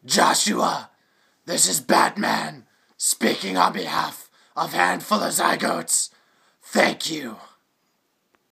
Joshua, this is Batman, speaking on behalf of Handful of Zygotes. Thank you.